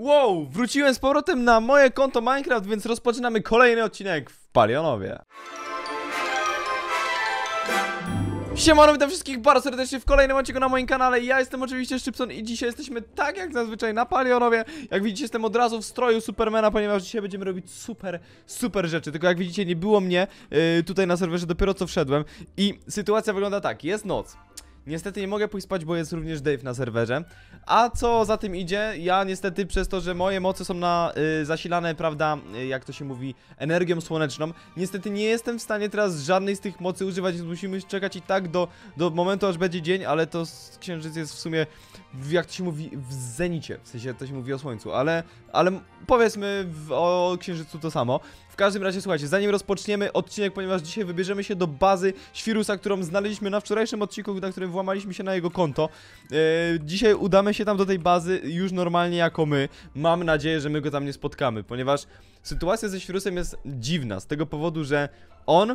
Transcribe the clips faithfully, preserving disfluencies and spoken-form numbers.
Wow, wróciłem z powrotem na moje konto Minecraft, więc rozpoczynamy kolejny odcinek w Palionowie. Siemano, witam wszystkich bardzo serdecznie w kolejnym odcinku na moim kanale. Ja jestem oczywiście Szczypson i dzisiaj jesteśmy tak jak zazwyczaj na Palionowie. Jak widzicie, jestem od razu w stroju Supermana, ponieważ dzisiaj będziemy robić super, super rzeczy. Tylko jak widzicie, nie było mnie yy, tutaj na serwerze, dopiero co wszedłem. I sytuacja wygląda tak, jest noc. Niestety nie mogę pójść spać, bo jest również Dave na serwerze. A co za tym idzie, ja niestety przez to, że moje moce są na y, zasilane, prawda, y, jak to się mówi, energią słoneczną, niestety nie jestem w stanie teraz żadnej z tych mocy używać, więc musimy czekać i tak do, do momentu, aż będzie dzień, ale to księżyc jest w sumie, w, jak to się mówi, w zenicie, w sensie to się mówi o słońcu, ale, ale powiedzmy w, o księżycu to samo. W każdym razie, słuchajcie, zanim rozpoczniemy odcinek, ponieważ dzisiaj wybierzemy się do bazy Świrusa, którą znaleźliśmy na wczorajszym odcinku, na którym włamaliśmy się na jego konto. Yy, dzisiaj udamy się tam do tej bazy już normalnie jako my. Mam nadzieję, że my go tam nie spotkamy, ponieważ sytuacja ze Świrusem jest dziwna, z tego powodu, że on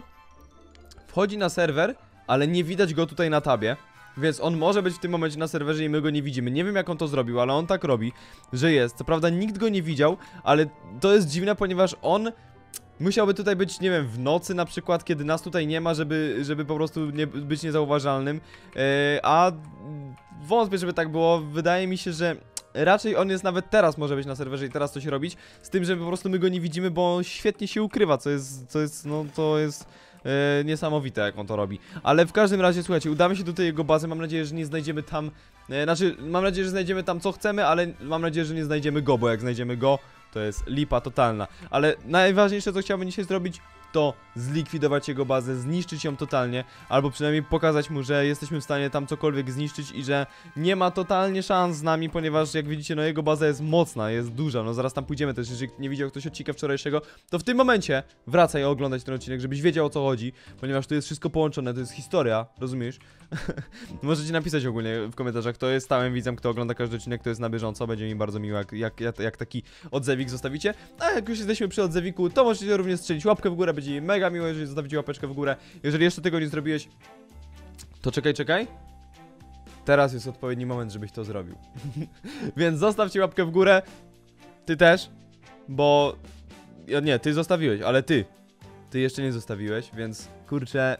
wchodzi na serwer, ale nie widać go tutaj na tabie. Więc on może być w tym momencie na serwerze i my go nie widzimy. Nie wiem jak on to zrobił, ale on tak robi, że jest. Co prawda nikt go nie widział, ale to jest dziwne, ponieważ on musiałby tutaj być, nie wiem, w nocy na przykład, kiedy nas tutaj nie ma, żeby, żeby po prostu nie, być niezauważalnym. Yy, a wątpię, żeby tak było. Wydaje mi się, że raczej on jest nawet teraz może być na serwerze i teraz coś robić. Z tym, że po prostu my go nie widzimy, bo on świetnie się ukrywa, co jest, co jest, no to jest yy, niesamowite jak on to robi. Ale w każdym razie, słuchajcie, udamy się do tej jego bazy. Mam nadzieję, że nie znajdziemy tam, yy, znaczy, mam nadzieję, że znajdziemy tam co chcemy, ale mam nadzieję, że nie znajdziemy go, bo jak znajdziemy go, to jest lipa totalna. Ale najważniejsze, co chciałbym dzisiaj zrobić, to zlikwidować jego bazę, zniszczyć ją totalnie, albo przynajmniej pokazać mu, że jesteśmy w stanie tam cokolwiek zniszczyć i że nie ma totalnie szans z nami, ponieważ jak widzicie, no jego baza jest mocna, jest duża, no zaraz tam pójdziemy też. Jeżeli nie widział ktoś odcinka wczorajszego, to w tym momencie wracaj oglądać ten odcinek, żebyś wiedział o co chodzi, ponieważ tu jest wszystko połączone, to jest historia, rozumiesz? Możecie napisać ogólnie w komentarzach, kto jest stałym widzem, kto ogląda każdy odcinek, kto jest na bieżąco, będzie mi bardzo miło, jak, jak, jak, jak taki odzewik zostawicie. A jak już jesteśmy przy odzewiku, to możecie również strzelić łapkę w górę, będzie mi mega miło, jeżeli zostawicie łapeczkę w górę. Jeżeli jeszcze tego nie zrobiłeś, to czekaj, czekaj. Teraz jest odpowiedni moment, żebyś to zrobił. Więc zostawcie łapkę w górę. Ty też, bo... Nie, ty zostawiłeś, ale ty. Ty jeszcze nie zostawiłeś, więc kurczę...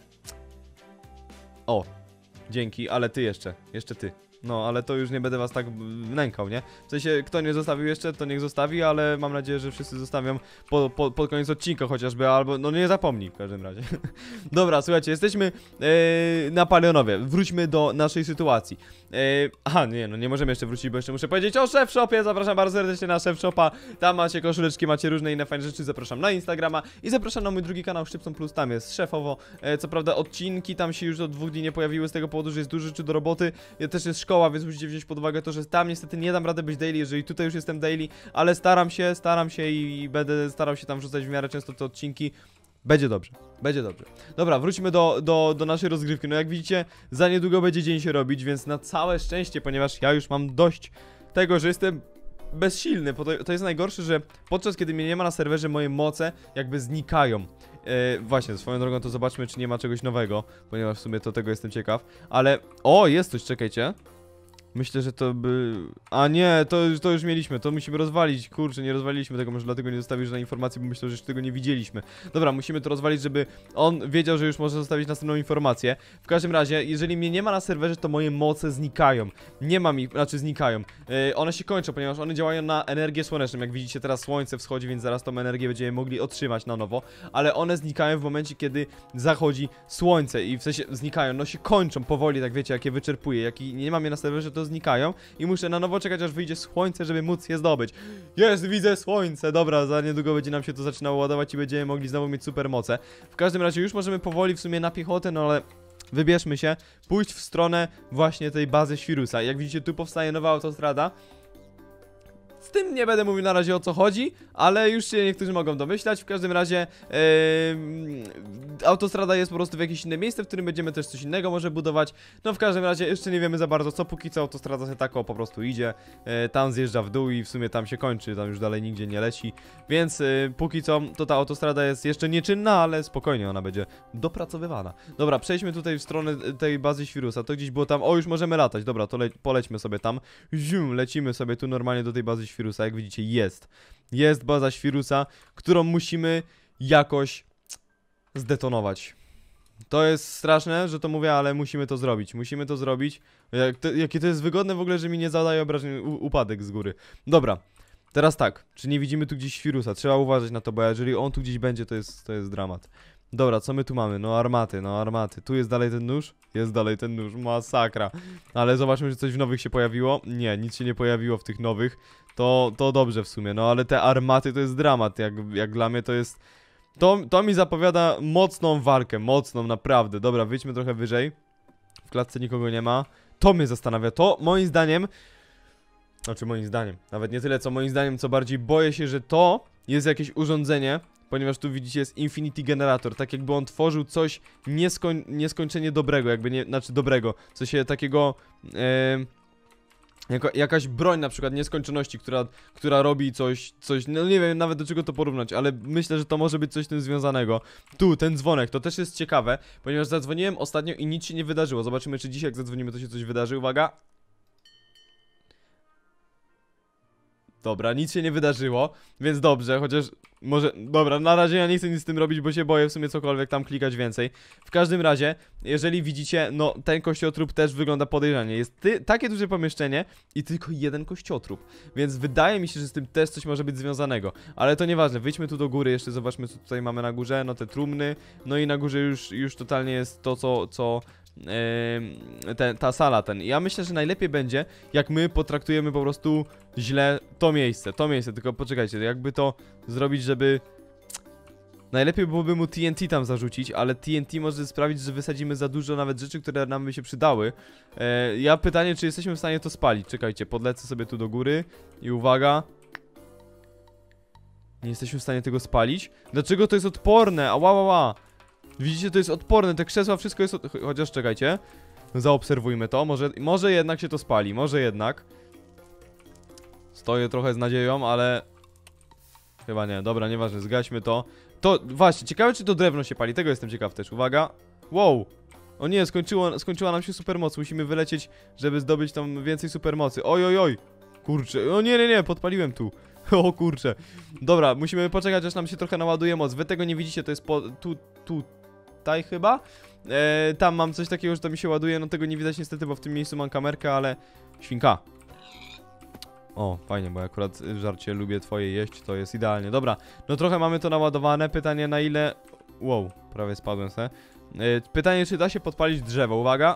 O, dzięki, ale ty jeszcze, jeszcze ty. No, ale to już nie będę was tak nękał, nie? W sensie, kto nie zostawił jeszcze, to niech zostawi, ale mam nadzieję, że wszyscy zostawią po, po, pod koniec odcinka chociażby, albo, no nie zapomnij w każdym razie. Dobra, słuchajcie, jesteśmy yy, na Palionowie, wróćmy do naszej sytuacji. Yy, aha, nie, no nie możemy jeszcze wrócić, bo jeszcze muszę powiedzieć o Chef Shopie, zapraszam bardzo serdecznie na Chef Shopa, tam macie koszuleczki, macie różne inne fajne rzeczy, zapraszam na Instagrama i zapraszam na mój drugi kanał Szczypson Plus, tam jest szefowo, yy, co prawda odcinki tam się już od dwóch dni nie pojawiły z tego powodu, że jest dużo rzeczy do roboty, ja też jest szkoła, więc musicie wziąć pod uwagę to, że tam niestety nie dam rady być daily, jeżeli tutaj już jestem daily, ale staram się, staram się i będę starał się tam wrzucać w miarę często te odcinki. Będzie dobrze, będzie dobrze. Dobra, wróćmy do, do, do naszej rozgrywki. No jak widzicie, za niedługo będzie dzień się robić, więc na całe szczęście, ponieważ ja już mam dość tego, że jestem bezsilny, bo to, to jest najgorsze, że podczas kiedy mnie nie ma na serwerze, moje moce jakby znikają. Yy, właśnie, swoją drogą to zobaczmy, czy nie ma czegoś nowego, ponieważ w sumie to tego jestem ciekaw. Ale, o, jest coś, czekajcie. Myślę, że to by... A nie, to, to już mieliśmy, to musimy rozwalić. Kurczę, nie rozwaliliśmy tego, może dlatego nie zostawisz żadnej informacji, bo myślę, że jeszcze tego nie widzieliśmy. Dobra, musimy to rozwalić, żeby on wiedział, że już może zostawić następną informację. W każdym razie, jeżeli mnie nie ma na serwerze, to moje moce znikają. Nie mam ich, znaczy znikają. Yy, one się kończą, ponieważ one działają na energię słoneczną. Jak widzicie, teraz słońce wschodzi, więc zaraz tą energię będziemy mogli otrzymać na nowo. Ale one znikają w momencie, kiedy zachodzi słońce i w sensie znikają, no się kończą powoli, tak wiecie, jak je wyczerpuje. Jak nie mam je na serwerze, to znikają i muszę na nowo czekać, aż wyjdzie słońce, żeby móc je zdobyć. Jest, widzę słońce, dobra, za niedługo będzie nam się to zaczynało ładować i będziemy mogli znowu mieć super moce. W każdym razie już możemy powoli w sumie na piechotę, no ale wybierzmy się, pójść w stronę właśnie tej bazy Świrusa. Jak widzicie, tu powstaje nowa autostrada. Z tym nie będę mówił na razie o co chodzi, ale już się niektórzy mogą domyślać. W każdym razie yy, autostrada jest po prostu w jakieś inne miejsce, w którym będziemy też coś innego może budować. No w każdym razie jeszcze nie wiemy za bardzo co, póki co autostrada się tako po prostu idzie, e, tam zjeżdża w dół i w sumie tam się kończy, tam już dalej nigdzie nie leci, więc e, póki co to ta autostrada jest jeszcze nieczynna, ale spokojnie ona będzie dopracowywana. Dobra, przejdźmy tutaj w stronę tej bazy Świrusa, to gdzieś było tam, o już możemy latać, dobra, to le polećmy sobie tam, zium, lecimy sobie tu normalnie do tej bazy Świrusa, jak widzicie jest, jest baza Świrusa, którą musimy jakoś zdetonować. To jest straszne, że to mówię, ale musimy to zrobić. Musimy to zrobić. Jak to, jakie to jest wygodne w ogóle, że mi nie zadaje obrażeń upadek z góry. Dobra, teraz tak. Czy nie widzimy tu gdzieś Świrusa? Trzeba uważać na to, bo jeżeli on tu gdzieś będzie, to jest, to jest dramat. Dobra, co my tu mamy? No armaty, no armaty. Tu jest dalej ten nóż? Jest dalej ten nóż. Masakra. Ale zobaczmy, że coś w nowych się pojawiło. Nie, nic się nie pojawiło w tych nowych. To, to dobrze w sumie. No ale te armaty to jest dramat. Jak, jak dla mnie to jest... To, to mi zapowiada mocną walkę, mocną, naprawdę. Dobra, wyjdźmy trochę wyżej. W klatce nikogo nie ma. To mnie zastanawia, to moim zdaniem... Znaczy moim zdaniem, nawet nie tyle co moim zdaniem, co bardziej boję się, że to jest jakieś urządzenie, ponieważ tu widzicie jest Infinity Generator, tak jakby on tworzył coś nieskoń nieskończenie dobrego, jakby nie, znaczy dobrego, w sensie takiego... Yy... Jako, jakaś broń na przykład nieskończoności, która, która robi coś, coś, no nie wiem nawet do czego to porównać, ale myślę, że to może być coś z tym związanego. Tu, ten dzwonek, to też jest ciekawe, ponieważ zadzwoniłem ostatnio i nic się nie wydarzyło. Zobaczymy, czy dzisiaj jak zadzwonimy, to się coś wydarzy. Uwaga. Dobra, nic się nie wydarzyło, więc dobrze, chociaż może... Dobra, na razie ja nie chcę nic z tym robić, bo się boję w sumie cokolwiek tam klikać więcej. W każdym razie, jeżeli widzicie, no ten kościotrup też wygląda podejrzanie. Jest ty takie duże pomieszczenie i tylko jeden kościotrup, więc wydaje mi się, że z tym też coś może być związanego. Ale to nieważne, wyjdźmy tu do góry, jeszcze zobaczmy co tutaj mamy na górze, no te trumny, no i na górze już, już totalnie jest to, co... co Yy, te, ta sala, ten. Ja myślę, że najlepiej będzie, jak my potraktujemy po prostu źle to miejsce, to miejsce, tylko poczekajcie, jakby to zrobić, żeby... Najlepiej byłoby mu T N T tam zarzucić, ale T N T może sprawić, że wysadzimy za dużo nawet rzeczy, które nam by się przydały. yy, Ja pytanie, czy jesteśmy w stanie to spalić, czekajcie, podlecę sobie tu do góry i uwaga. Nie jesteśmy w stanie tego spalić. Dlaczego to jest odporne? Ała, ała, ała. Widzicie, to jest odporne, te krzesła, wszystko jest... Od... Chociaż czekajcie, zaobserwujmy to, może, może jednak się to spali, może jednak. Stoję trochę z nadzieją, ale... Chyba nie, dobra, nieważne, zgaśmy to. To, właśnie, ciekawe czy to drewno się pali, tego jestem ciekaw też, uwaga. Wow, o nie, skończyło, skończyła nam się supermoc, musimy wylecieć, żeby zdobyć tam więcej supermocy. Oj, oj, oj, kurczę, o nie, nie, nie, podpaliłem tu. O kurczę. Dobra, musimy poczekać, aż nam się trochę naładuje moc. Wy tego nie widzicie, to jest po... tu... tu... tutaj chyba. E, tam mam coś takiego, że to mi się ładuje, no tego nie widać niestety, bo w tym miejscu mam kamerkę, ale... Świnka. O, fajnie, bo akurat w żarcie lubię twoje jeść, to jest idealnie. Dobra, no trochę mamy to naładowane, pytanie na ile... Wow, prawie spadłem se. E, pytanie, czy da się podpalić drzewo, uwaga.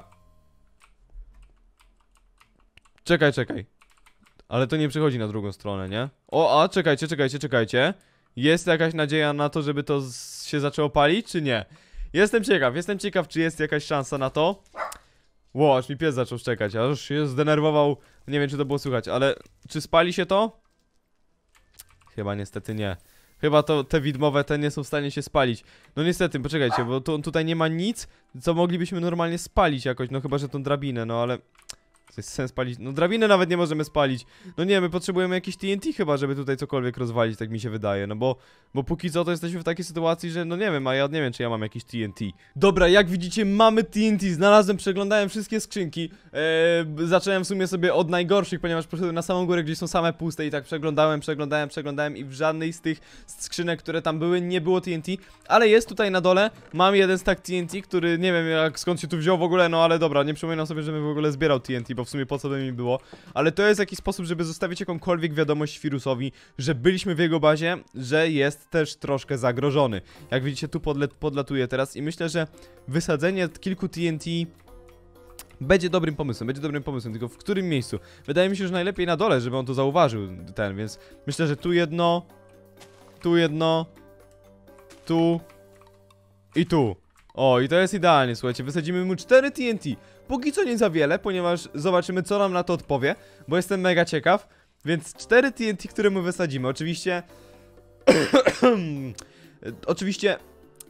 Czekaj, czekaj. Ale to nie przechodzi na drugą stronę, nie? O, a, czekajcie, czekajcie, czekajcie. Jest jakaś nadzieja na to, żeby to się zaczęło palić, czy nie? Jestem ciekaw, jestem ciekaw, czy jest jakaś szansa na to. Ło, aż mi pies zaczął szczekać, aż się zdenerwował. Nie wiem, czy to było słychać, ale czy spali się to? Chyba niestety nie. Chyba to te widmowe te nie są w stanie się spalić. No niestety, poczekajcie, bo tu, tutaj nie ma nic, co moglibyśmy normalnie spalić jakoś. No chyba, że tą drabinę, no ale... To jest sens palić. No drabinę nawet nie możemy spalić. No nie, my potrzebujemy jakiś T N T chyba, żeby tutaj cokolwiek rozwalić, tak mi się wydaje. No bo, bo póki co to jesteśmy w takiej sytuacji, że no nie wiem, a ja nie wiem, czy ja mam jakiś T N T. Dobra, jak widzicie, mamy T N T. Znalazłem, przeglądałem wszystkie skrzynki. Eee, zacząłem w sumie sobie od najgorszych, ponieważ poszedłem na samą górę, gdzie są same puste i tak przeglądałem, przeglądałem, przeglądałem i w żadnej z tych skrzynek, które tam były, nie było T N T. Ale jest tutaj na dole, mam jeden stack T N T, który nie wiem jak skąd się tu wziął w ogóle, no ale dobra, nie przypominam sobie, żebym w ogóle zbierał T N T, bo w sumie po co by mi było. Ale to jest jakiś sposób, żeby zostawić jakąkolwiek wiadomość Świrusowi, że byliśmy w jego bazie, że jest też troszkę zagrożony. Jak widzicie, tu podle podlatuje teraz i myślę, że wysadzenie kilku T N T będzie dobrym pomysłem, będzie dobrym pomysłem, tylko w którym miejscu? Wydaje mi się, że najlepiej na dole, żeby on to zauważył, ten, więc myślę, że tu jedno, tu jedno, tu i tu. O, i to jest idealnie, słuchajcie, wysadzimy mu cztery T N T. Póki co nie za wiele, ponieważ zobaczymy, co nam na to odpowie, bo jestem mega ciekaw. Więc cztery T N T, które mu wysadzimy, oczywiście... Oczywiście...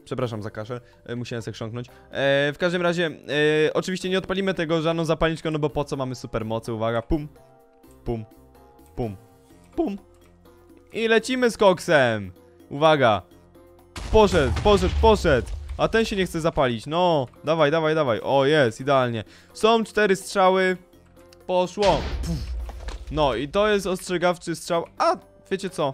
Przepraszam za kaszel, e, musiałem sobie chrząknąć. E, w każdym razie, e, oczywiście nie odpalimy tego żadną zapalniczką, no bo po co, mamy supermocy, uwaga, pum, pum, pum, pum. I lecimy z koksem. Uwaga. Poszedł, poszedł, poszedł. A ten się nie chce zapalić, no. Dawaj, dawaj, dawaj, o jest, idealnie. Są cztery strzały. Poszło. Puf. No i to jest ostrzegawczy strzał. A, wiecie co?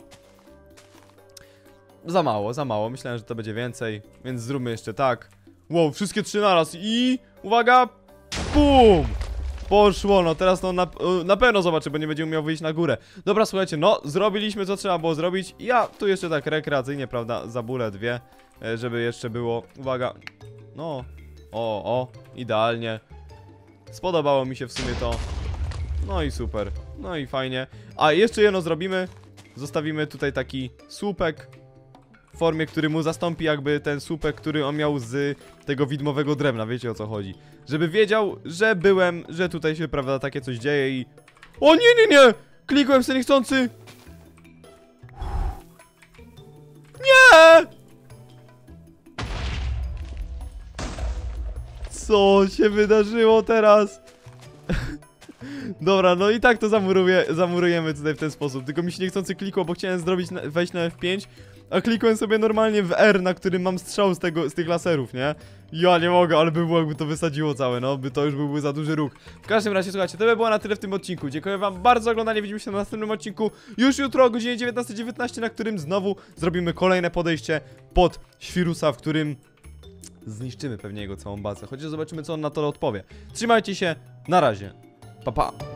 Za mało, za mało. Myślałem, że to będzie więcej, więc zróbmy jeszcze tak. Wow, wszystkie trzy naraz i... Uwaga! Bum! Poszło, no teraz no na, na pewno zobaczę, bo nie będzie umiał wyjść na górę. Dobra, słuchajcie, no zrobiliśmy co trzeba było zrobić. Ja tu jeszcze tak rekreacyjnie, prawda, za bólę dwie, żeby jeszcze było. Uwaga. No, o, o, idealnie. Spodobało mi się w sumie to. No i super, no i fajnie. A jeszcze jedno zrobimy. Zostawimy tutaj taki słupek w formie, który mu zastąpi jakby ten słupek, który on miał z tego widmowego drewna, wiecie o co chodzi. Żeby wiedział, że byłem, że tutaj się, prawda, takie coś dzieje i... O nie, nie, nie! Klikłem sobie niechcący! Nie! Co się wydarzyło teraz? Dobra, no i tak to zamuruję, zamurujemy tutaj w ten sposób. Tylko mi się niechcący klikło, bo chciałem zrobić na, wejść na F pięć, a klikłem sobie normalnie w R, na którym mam strzał z, tego, z tych laserów, nie? Ja nie mogę, ale by było, jakby to wysadziło całe, no, by to już byłby za duży ruch. W każdym razie, słuchajcie, to by było na tyle w tym odcinku. Dziękuję wam bardzo za oglądanie, widzimy się na następnym odcinku już jutro o godzinie dziewiętnastej dziewiętnaście, na którym znowu zrobimy kolejne podejście pod Świrusa, w którym zniszczymy pewnie jego całą bazę, chociaż zobaczymy, co on na to odpowie. Trzymajcie się, na razie, pa pa.